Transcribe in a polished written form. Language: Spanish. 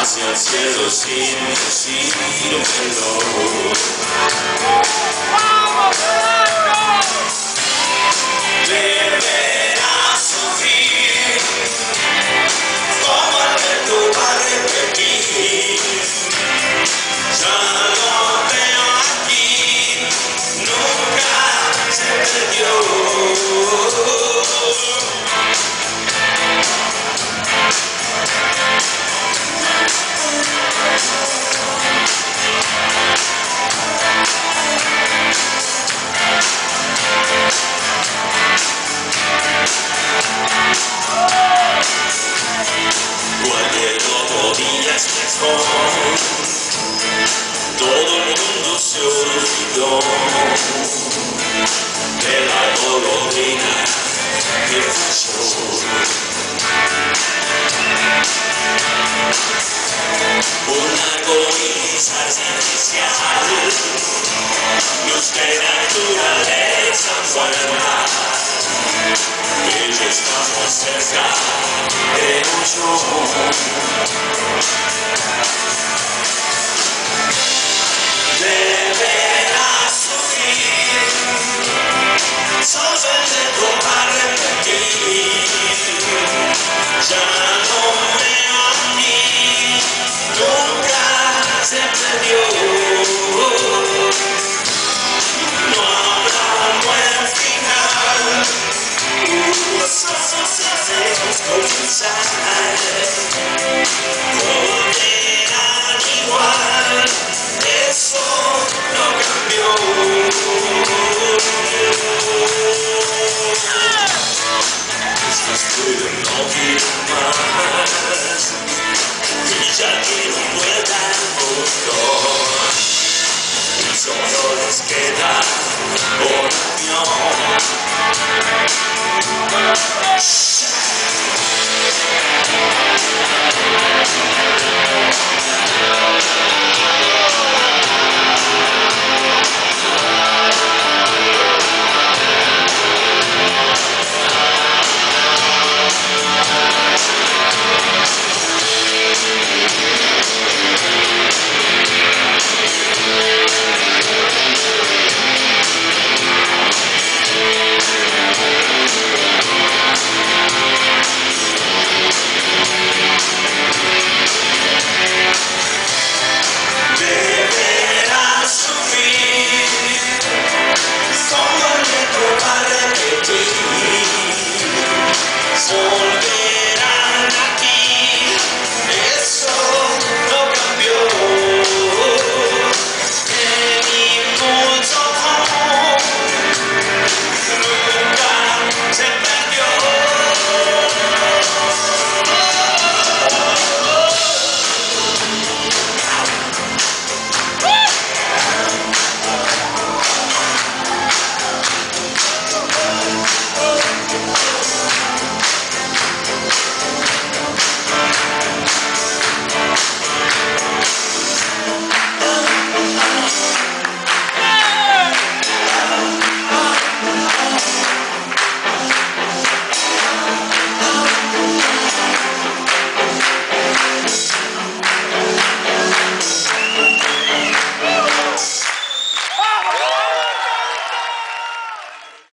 hacia el cielo sin decírmelo. Deberás sufrir, como Alberto va a repetir. Ya lo veo aquí, nunca se perdió. Cualquier otro día es mejor, todo el mundo se olvidó de la golondrina que falló. Una coriza artificial, luz de naturaleza buena, y ya estamos cerca, pero yo deberás sufrir, sos el de a repetir. Ya no veo a mí, nunca se perdió. No habrá un buen final, los ojos cerrados comenzar, volverán igual, eso no cambió. Estoy no quiero más, y ya quiero vuelta al mundo, y solo les queda oración.